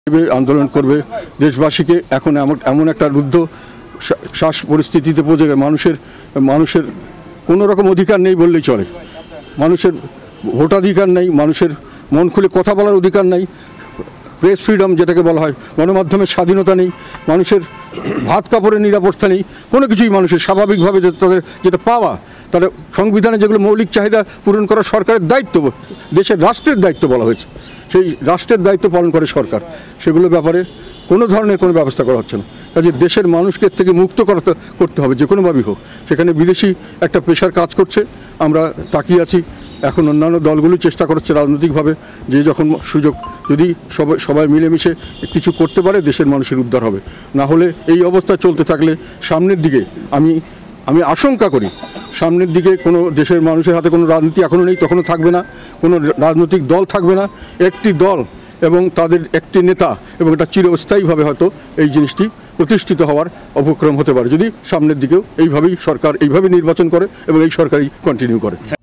আন্দোলন করবে দেশবাসীকে এখন এমন একটা রুদ্ধ শ্বাস পরিস্থিতিতে পৌঁছে গেছে মানুষের কোনো রকম অধিকার নেই বললেই চলে। মানুষের ভোটাধিকার নেই, মানুষের মন খুলে কথা বলার অধিকার নেই, প্রেস ফ্রিডম যেটাকে বলা হয়, গণমাধ্যমের স্বাধীনতা নেই, মানুষের ভাত কাপড়ের নিরাপত্তা নেই, কোনো কিছুই মানুষের স্বাভাবিকভাবে তাদের যেটা পাওয়া, তাদের সংবিধানে যেগুলো মৌলিক চাহিদা পূরণ করা সরকারের দায়িত্ব, দেশের রাষ্ট্রের দায়িত্ব বলা হয়েছে, সেই রাষ্ট্রের দায়িত্ব পালন করে সরকার, সেগুলোর ব্যাপারে কোনো ধরনের কোনো ব্যবস্থা করা হচ্ছে না। কাজে দেশের মানুষকে থেকে মুক্ত করতে হবে যে কোনোভাবেই হোক। সেখানে বিদেশি একটা প্রেশার কাজ করছে, আমরা তাকিয়ে আছি। এখন অন্যান্য দলগুলো চেষ্টা করছে রাজনৈতিকভাবে যে যখন সুযোগ, যদি সবাই মিলেমিশে কিছু করতে পারে দেশের মানুষের উদ্ধার হবে। না হলে এই অবস্থা চলতে থাকলে সামনের দিকে আমি আশঙ্কা করি সামনের দিকে কোনো দেশের মানুষের হাতে কোনো রাজনীতি এখনও নেই, তখনও থাকবে না, কোনো রাজনৈতিক দল থাকবে না, একটি দল এবং তাদের একটি নেতা, এবং এটা চিরস্থায়ীভাবে হয়তো এই জিনিসটি প্রতিষ্ঠিত হওয়ার উপক্রম হতে পারে যদি সামনের দিকেও এইভাবেই সরকার এইভাবে নির্বাচন করে এবং এই সরকারই কন্টিনিউ করে।